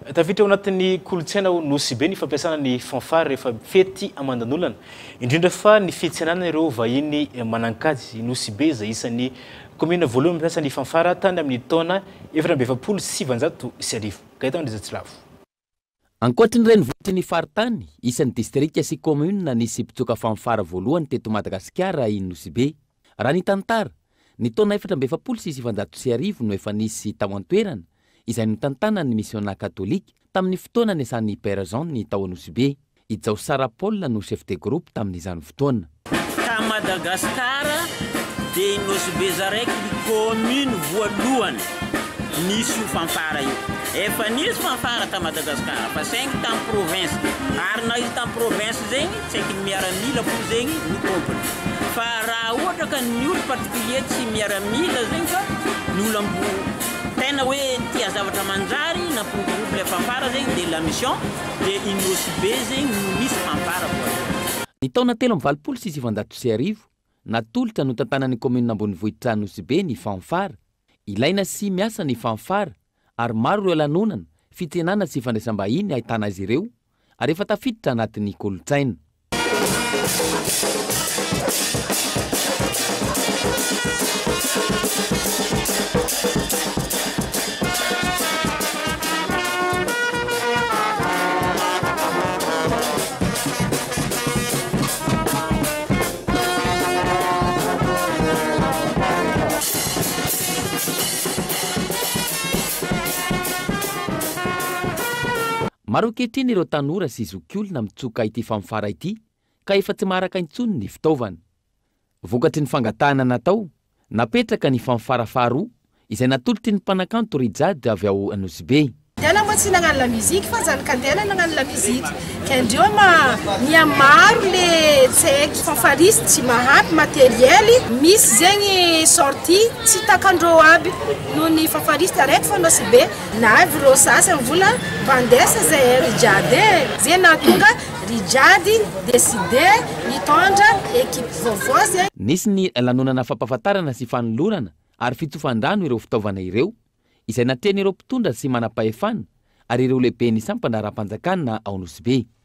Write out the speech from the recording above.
Tafiditra ao anatin'ny kolontsaina nosy be ny fampiasana ny fanfara rehefa fety amandan'olana. Indrindra fa ny fihetsehana ireo vahiny manankajy nosy be izay isan'ny commune voalohany mampiasa ny fanfara tany amin'ny taona 2017. Gaëtan Rizatsilavo. Ankoatry ny renivohitry ny faritany, isan'ny distrikta sy commune nisy mpitsoka fanfara voalohany teto Madagasikara i Nosibe. Raha ny tantara, ny taona 2017 no efa nisy tao an-toerana izay notantana ny missionnat katolika tamin'ny fotoana ny asan'ny Père Jean ny tao Nosibe. Ijao Sara Paul no chef de groupe tamin'izany fotoana. Ta Madagasikara dia Nosibe zaraiky ny commune voalohany nisy io fanfara io. Efa nisy fanfara ta Madagasikara fa saingy tamin'ny province. Ary na izy tamin'ny province zegny tsy aiky ny miaramila fo zegny ny tompony. Fa raha ohatra ka ny olo particulier tsy miaramila zegny fa ny olo ambo tena hoe tia zavatra manjary na groupe le fanfara zegny dia la mission dia i Nosibe zegny no misy fanfara voalohany. Ny taona 2017 natolotra no tantanan'ny commune ambonivohitra Nosibe ny fanfara. Ilaina sy miasa ny fanfara ary maro ireo lanonana, fitsenana sy fandraisam-bahiny ahitana azy ireo ary efa tafiditra anatin'ny kolontsaina. Maro ankehitriny ireo tanora sy zokiolona mitsoka ity fanfara ity ka efa tsy maharaka intsony ny fitaovana. Vokatry ny fangatahana natao, napetraka ny fanfara faharoa izay natolotry ny mpanakanto Rijady avy ao Nosibe. Tena moa tsy nagnano la musique fa zany kandela nagnano la musique. Kendreo miamaro le tsaiky fanfariste tsy mahampy materiely misy zegny sorti tsy takandreo aby noho ny fanfariste araiky fa Nosibe na avy reo sasany vola vandesa zay Rijady zay nahatonga Rijady décidé nitondra équipe vaovao zay. Nisy ny lanonana fampahafantarana sy fanolorana ary fitsofandrano ireo fitaovana ireo izay natreny ireo mpitondra sy manam-pahefana ary ireo lehibe ny sampana raha-mpanjakana ao Nosibe.